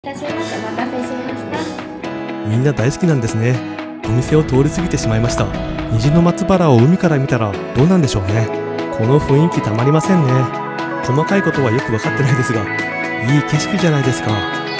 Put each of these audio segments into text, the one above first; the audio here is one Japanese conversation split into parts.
いたしました。お待たせしました。 みんな大好きなんですね。お店を通り過ぎてしまいました。虹の松原を海から見たらどうなんでしょうね。この雰囲気たまりませんね。細かいことはよく分かってないですが、いい景色じゃないですか。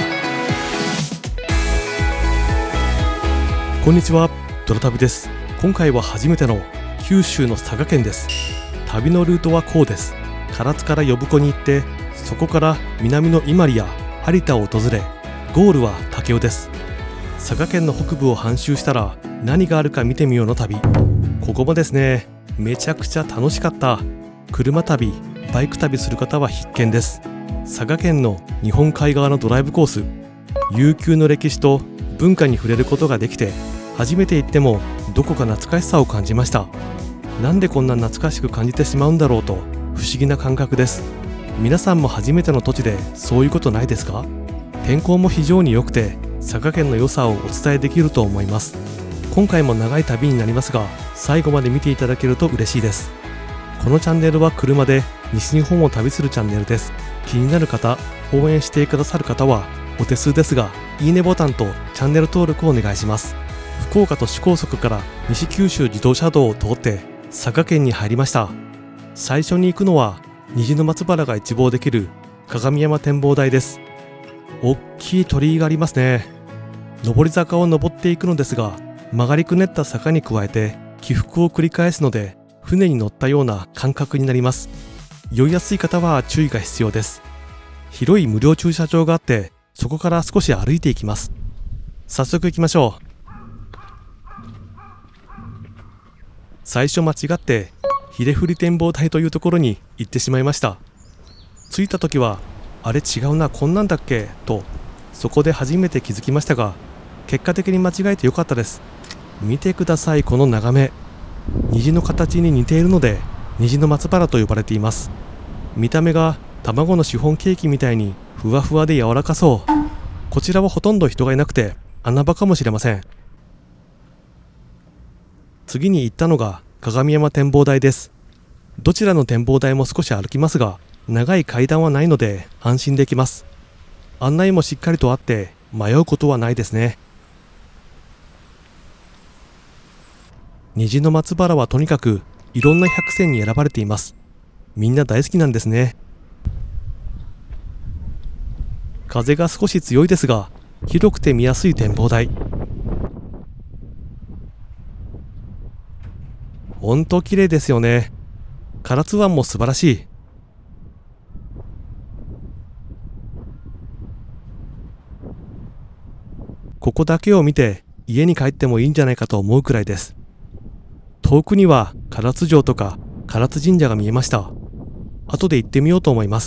こんにちは、ドラ旅です。今回は初めての九州の佐賀県です。旅のルートはこうです。唐津から呼子に行って、そこから南の伊万里や有田を訪れ、ゴールは武雄です。佐賀県の北部を半周したら何があるか見てみようの旅。ここもですね、めちゃくちゃ楽しかった。車旅、バイク旅する方は必見です。佐賀県の日本海側のドライブコース、悠久の歴史と文化に触れることができて、初めて行ってもどこか懐かしさを感じました。なんでこんな懐かしく感じてしまうんだろうと不思議な感覚です。皆さんも初めての土地でそういうことないですか？天候も非常に良くて佐賀県の良さをお伝えできると思います。今回も長い旅になりますが、最後まで見ていただけると嬉しいです。このチャンネルは車で西日本を旅するチャンネルです。気になる方、応援してくださる方はお手数ですが、いいねボタンとチャンネル登録をお願いします。福岡都市高速から西九州自動車道を通って佐賀県に入りました。最初に行くのは虹の松原が一望できる鏡山展望台です。大きい鳥居がありますね。上り坂を登っていくのですが、曲がりくねった坂に加えて起伏を繰り返すので、船に乗ったような感覚になります。酔いやすい方は注意が必要です。広い無料駐車場があって、そこから少し歩いていきます。早速行きましょう。最初間違って秀振展望台というところに行ってしまいました。着いた時はあれ違うな、こんなんだっけと、そこで初めて気づきましたが、結果的に間違えてよかったです。見てください、この眺め。虹の形に似ているので虹の松原と呼ばれています。見た目が卵のシフォンケーキみたいにふわふわで柔らかそう。こちらはほとんど人がいなくて穴場かもしれません。次に行ったのが鏡山展望台です。どちらの展望台も少し歩きますが、長い階段はないので安心できます。案内もしっかりとあって迷うことはないですね。虹の松原はとにかくいろんな百選に選ばれています。みんな大好きなんですね。風が少し強いですが、広くて見やすい展望台。ほんと綺麗ですよね。唐津湾も素晴らしい。ここだけを見て家に帰ってもいいんじゃないかと思うくらいです。遠くには唐津城とか唐津神社が見えました。後で行ってみようと思います。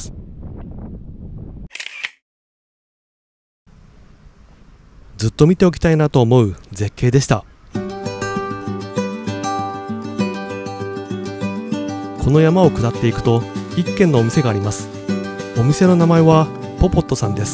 ずっと見ておきたいなと思う絶景でした。この山を下っていくと一軒のお店があります。お店の名前はポポットさんです。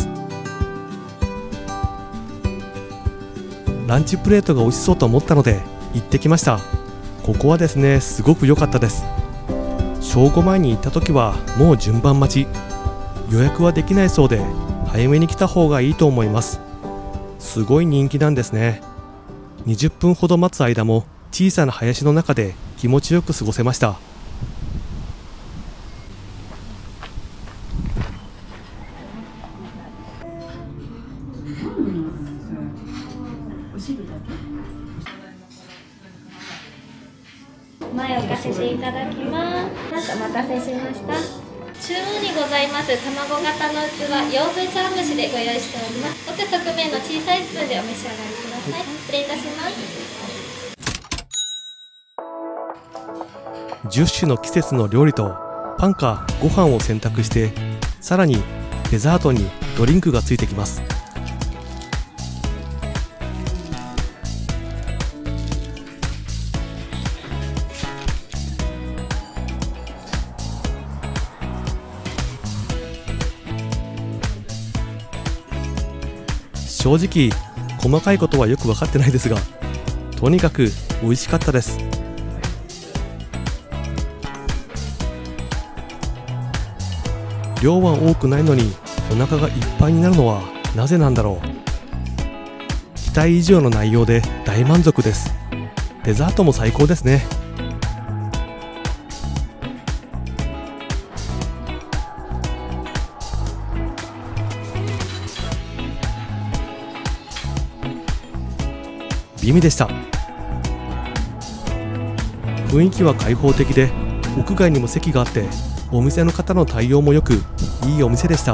ランチプレートが美味しそうと思ったので行ってきました。ここはですね、すごく良かったです。正午前に行った時はもう順番待ち。予約はできないそうで早めに来た方がいいと思います。すごい人気なんですね。20分ほど待つ間も小さな林の中で気持ちよく過ごせました。 前置かせていただきます。お待たせしました。中央にございます卵型の器、洋風茶碗蒸しでご用意しております。奥側面の小さいスプーンでお召し上がりください。失礼いたします。 10種の季節の料理とパンかご飯を選択して、さらにデザートにドリンクがついてきます。正直細かいことはよく分かってないですが、とにかく美味しかったです。量は多くないのにお腹がいっぱいになるのはなぜなんだろう。期待以上の内容で大満足です。デザートも最高ですね。美味でした。雰囲気は開放的で、屋外にも席があって、お店の方の対応もよく、いいお店でした。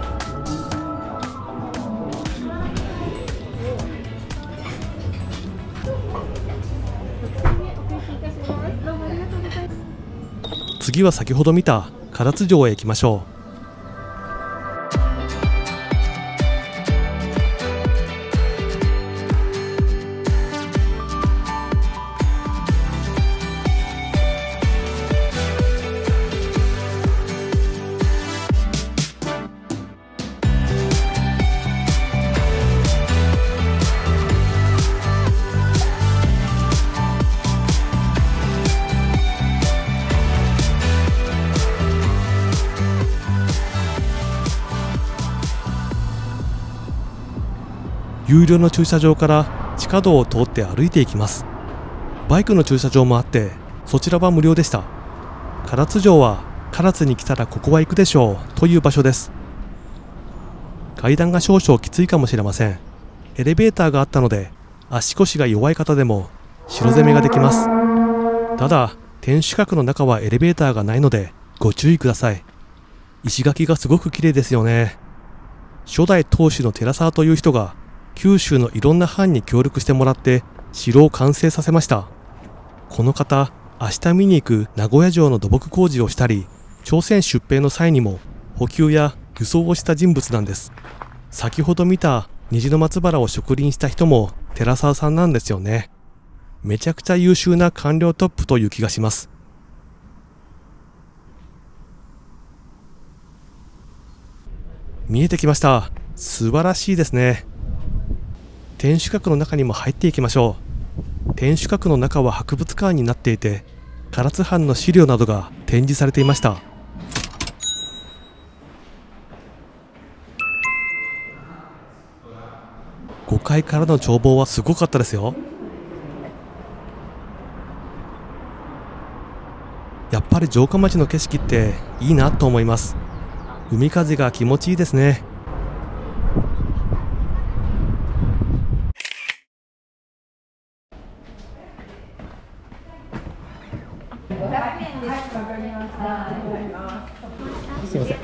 次は先ほど見た唐津城へ行きましょう。有料の駐車場から地下道を通って歩いていきます。バイクの駐車場もあってそちらは無料でした。唐津城は唐津に来たらここは行くでしょうという場所です。階段が少々きついかもしれません。エレベーターがあったので足腰が弱い方でも城攻めができます。ただ天守閣の中はエレベーターがないのでご注意ください。石垣がすごく綺麗ですよね。初代当主の寺沢という人が九州のいろんな藩に協力してもらって城を完成させました。この方、明日見に行く名古屋城の土木工事をしたり、朝鮮出兵の際にも補給や輸送をした人物なんです。先ほど見た虹の松原を植林した人も寺沢さんなんですよね。めちゃくちゃ優秀な官僚トップという気がします。見えてきました。素晴らしいですね。天守閣の中にも入っていきましょう。天守閣の中は博物館になっていて、唐津藩の資料などが展示されていました。5階からの眺望はすごかったですよ。やっぱり城下町の景色っていいなと思います。海風が気持ちいいですね。すいません。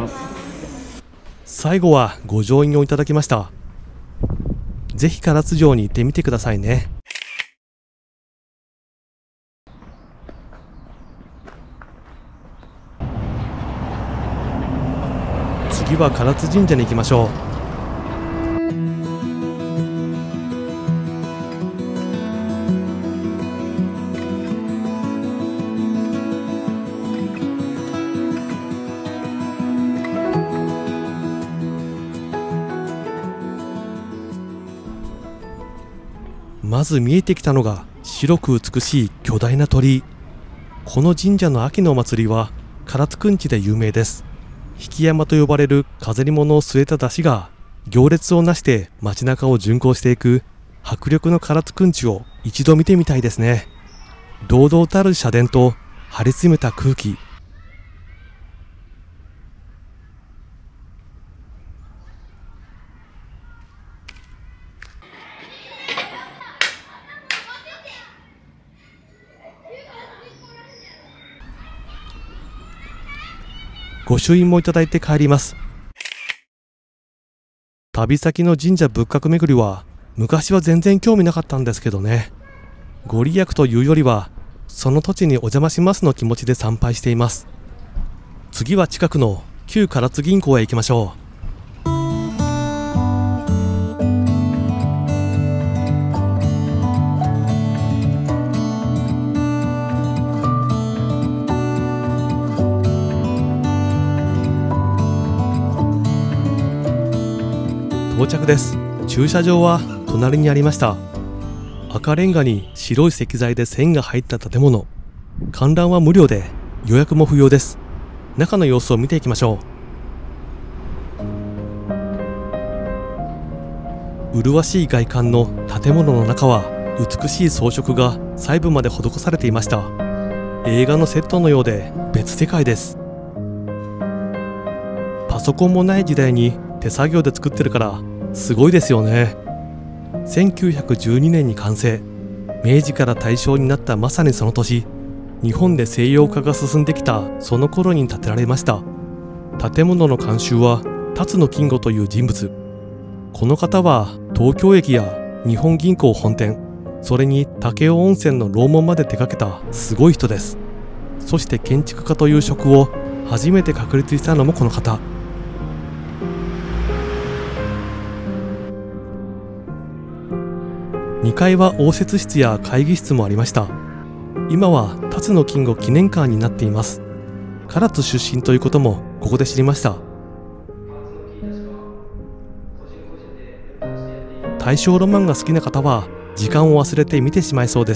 最後はご乗員をいただきました。ぜひ唐津城に行ってみてくださいね。次は唐津神社に行きましょう。まず見えてきたのが白く美しい巨大な鳥居。この神社の秋のお祭りは唐津くんちで有名です。引山と呼ばれる飾り物を据えた山車が行列をなして街中を巡行していく迫力の唐津くんちを一度見てみたいですね。堂々たる社殿と張り詰めた空気。御朱印もいただいて帰ります。旅先の神社仏閣巡りは昔は全然興味なかったんですけどね。ご利益というよりはその土地にお邪魔しますの気持ちで参拝しています。次は近くの旧唐津銀行へ行きましょう。到着です。駐車場は隣にありました。赤レンガに白い石材で線が入った建物。観覧は無料で予約も不要です。中の様子を見ていきましょう。 麗しい外観の建物の中は美しい装飾が細部まで施されていました。映画のセットのようで別世界です。パソコンもない時代に手作業で作ってるからすごいですよね。1912年に完成。明治から大正になったまさにその年、日本で西洋化が進んできたその頃に建てられました。建物の監修は辰野金吾という人物。この方は東京駅や日本銀行本店、それに武雄温泉の楼門まで手掛けたすごい人です。そして建築家という職を初めて確立したのもこの方。2階は応接室や会議室もありました。今は辰野金吾記念館になっています。唐津出身ということもここで知りました。大正ロマンが好きな方は時間を忘れて見てしまいそうです。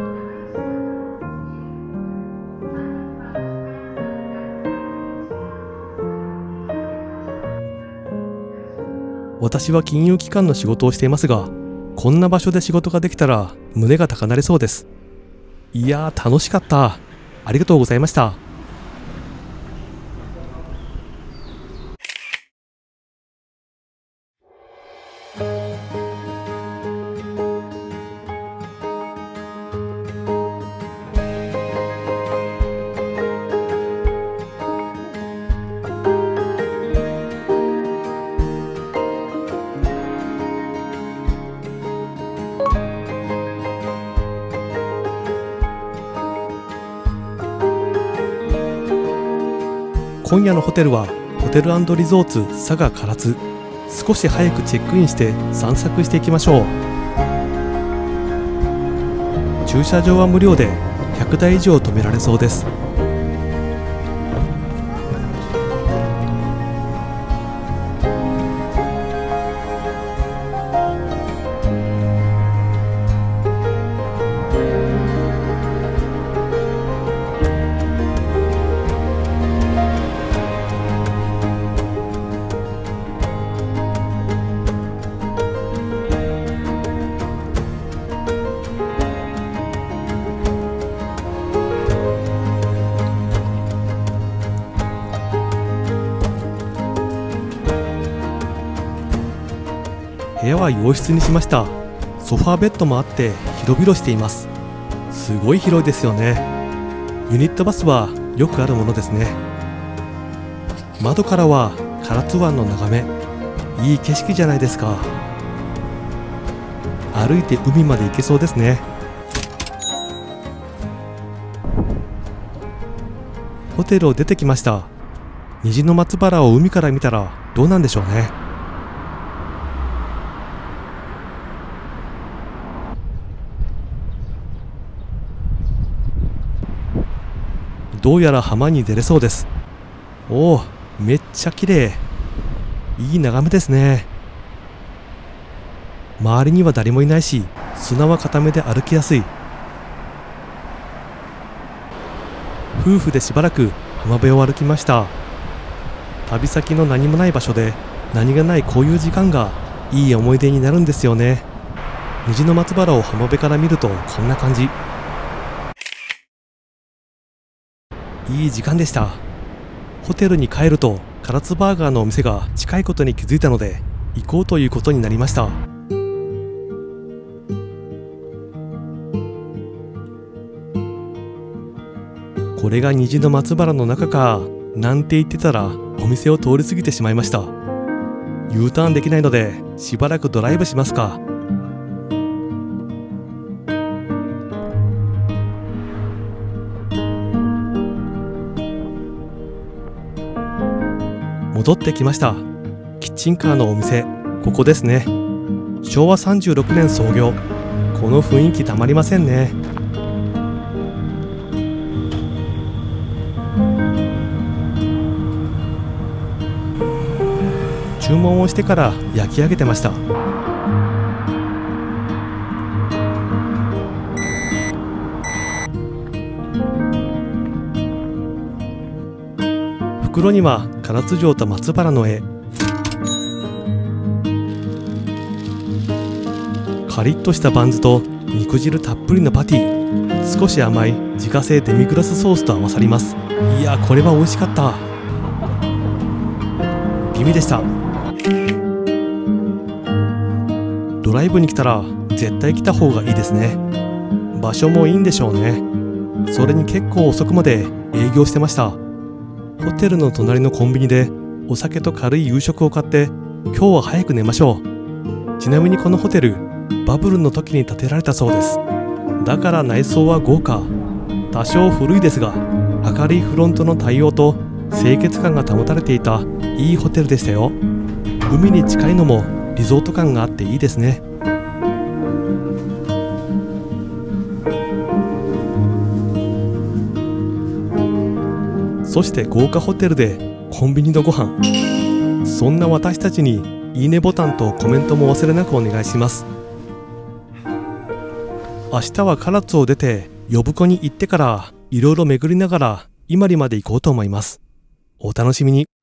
私は金融機関の仕事をしていますが、こんな場所で仕事ができたら胸が高鳴りそうです。いやー、楽しかった。ありがとうございました。今夜のホテルはホテル&リゾーツ佐賀唐津。少し早くチェックインして散策していきましょう。駐車場は無料で100台以上止められそうです。部屋は洋室にしました。ソファーベッドもあって広々しています。すごい広いですよね。ユニットバスはよくあるものですね。窓からは唐津湾の眺め。いい景色じゃないですか。歩いて海まで行けそうですね。ホテルを出てきました。虹の松原を海から見たらどうなんでしょうね。どうやら浜に出れそうです。おお、めっちゃ綺麗。いい眺めですね。周りには誰もいないし、砂は固めで歩きやすい。夫婦でしばらく浜辺を歩きました。旅先の何もない場所で何がないこういう時間がいい思い出になるんですよね。虹の松原を浜辺から見るとこんな感じ。いい時間でした。ホテルに帰ると唐津バーガーのお店が近いことに気づいたので行こうということになりました。これが虹の松原の中かなんて言ってたらお店を通り過ぎてしまいました。U ターンできないのでしばらくドライブしますか。戻ってきました。キッチンカーのお店、ここですね。昭和36年創業。この雰囲気たまりませんね。注文をしてから焼き上げてました。袋には唐津城と松原の絵。 カリッとしたバンズと肉汁たっぷりのパティ、少し甘い自家製デミグラスソースと合わさります。いやこれは美味しかった。美味でした。ドライブに来たら絶対来た方がいいですね。場所もいいんでしょうね。それに結構遅くまで営業してました。ホテルの隣のコンビニでお酒と軽い夕食を買って今日は早く寝ましょう。ちなみにこのホテルバブルの時に建てられたそうです。だから内装は豪華。多少古いですが明るいフロントの対応と清潔感が保たれていたいいホテルでしたよ。海に近いのもリゾート感があっていいですね。そして豪華ホテルでコンビニのご飯。そんな私たちにいいねボタンとコメントも忘れなくお願いします。明日は唐津を出て呼子に行ってからいろいろ巡りながら伊万里まで行こうと思います。お楽しみに。